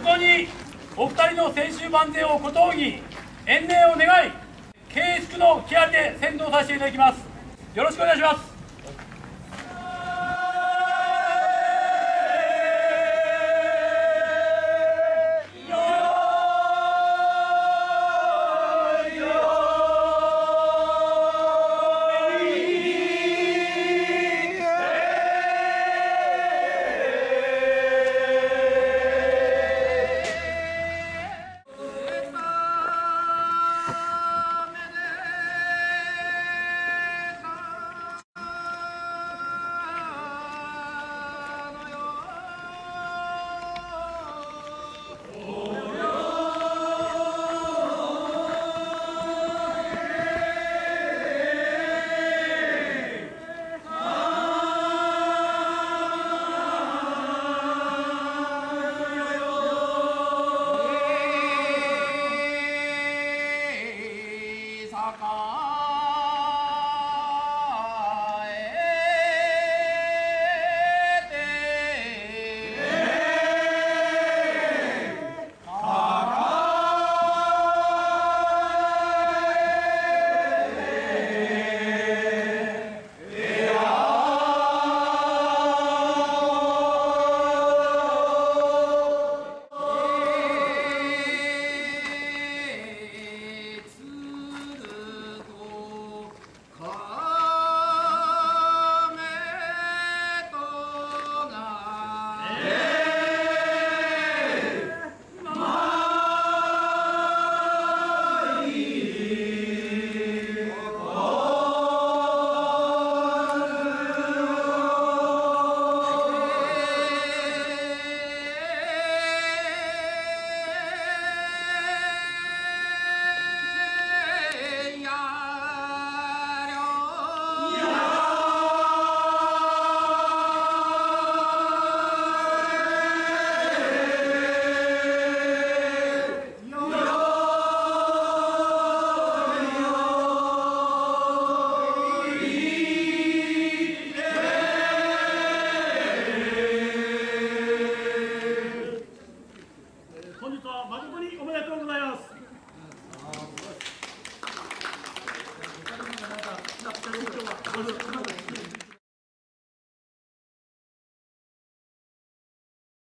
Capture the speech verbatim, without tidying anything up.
誠にお二人の千秋万世をこと仰ぎ、延命を願い、敬粛の気合で先導させていただきます。よろしくお願いします。 本日は誠におめでとうございます。あ